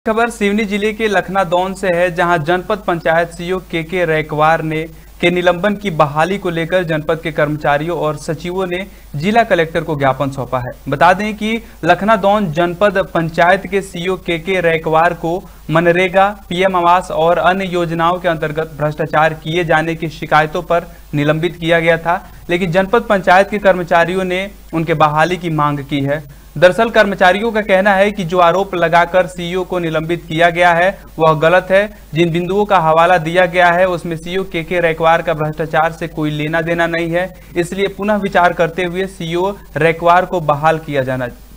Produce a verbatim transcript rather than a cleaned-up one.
खबर सिवनी जिले के लखनादौन से है, जहां जनपद पंचायत सीईओ के के रैकवार ने के निलंबन की बहाली को लेकर जनपद के कर्मचारियों और सचिवों ने जिला कलेक्टर को ज्ञापन सौंपा है। बता दें कि लखनादौन जनपद पंचायत के सीईओ के के रैकवार को मनरेगा, पीएम आवास और अन्य योजनाओं के अंतर्गत भ्रष्टाचार किए जाने की शिकायतों पर निलंबित किया गया था, लेकिन जनपद पंचायत के कर्मचारियों ने उनके बहाली की मांग की है। दरअसल कर्मचारियों का कहना है कि जो आरोप लगाकर सीईओ को निलंबित किया गया है वह गलत है। जिन बिंदुओं का हवाला दिया गया है उसमें सीईओ के के रैकवार का भ्रष्टाचार से कोई लेना देना नहीं है, इसलिए पुनः विचार करते हुए सीईओ रैकवार को बहाल किया जाना